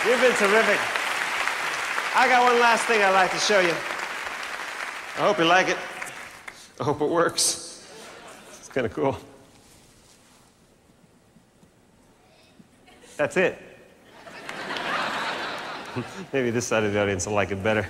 You've been terrific. I got one last thing I'd like to show you. I hope you like it. I hope it works. It's kind of cool. That's it. Maybe this side of the audience will like it better.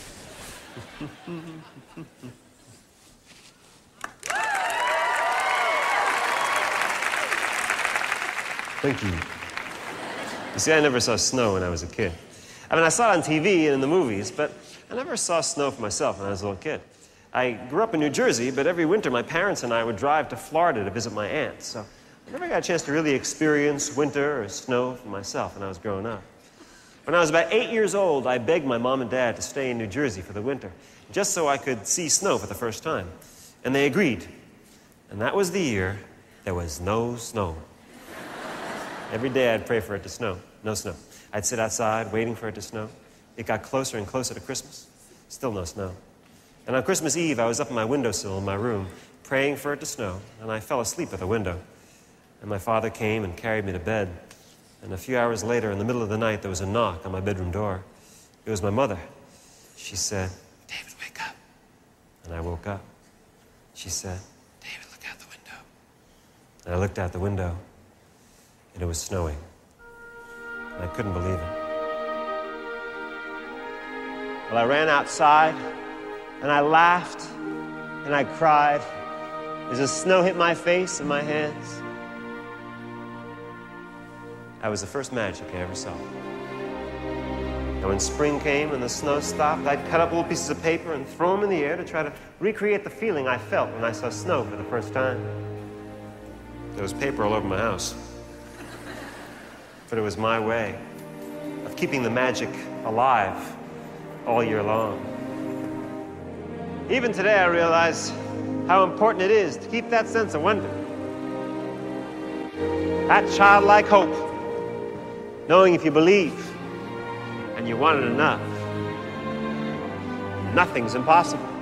Thank you. You see, I never saw snow when I was a kid. I mean, I saw it on TV and in the movies, but I never saw snow for myself when I was a little kid. I grew up in New Jersey, but every winter my parents and I would drive to Florida to visit my aunt, so I never got a chance to really experience winter or snow for myself when I was growing up. When I was about 8 years old, I begged my mom and dad to stay in New Jersey for the winter, just so I could see snow for the first time. And they agreed. And that was the year there was no snow. Every day I'd pray for it to snow. No snow. I'd sit outside waiting for it to snow. It got closer and closer to Christmas. Still no snow. And on Christmas Eve, I was up on my windowsill in my room, praying for it to snow, and I fell asleep at the window. And my father came and carried me to bed. And a few hours later, in the middle of the night, there was a knock on my bedroom door. It was my mother. She said, "David, wake up." And I woke up. She said, "David, look out the window." And I looked out the window, and it was snowing. And I couldn't believe it. Well, I ran outside, and I laughed, and I cried as the snow hit my face and my hands. That was the first magic I ever saw. And when spring came and the snow stopped, I'd cut up little pieces of paper and throw them in the air to try to recreate the feeling I felt when I saw snow for the first time. There was paper all over my house. But it was my way of keeping the magic alive all year long. Even today, I realize how important it is to keep that sense of wonder. That childlike hope, knowing if you believe and you want it enough, nothing's impossible.